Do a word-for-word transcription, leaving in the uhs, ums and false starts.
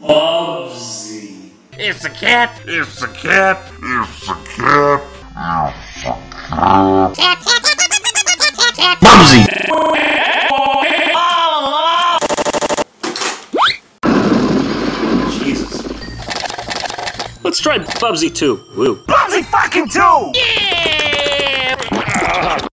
Bubsy. It's a cat. It's a cat. It's a cat. It's a cat. Bubsy. Jesus. Let's try Bubsy two. Woo. Bubsy fucking two! Yeah!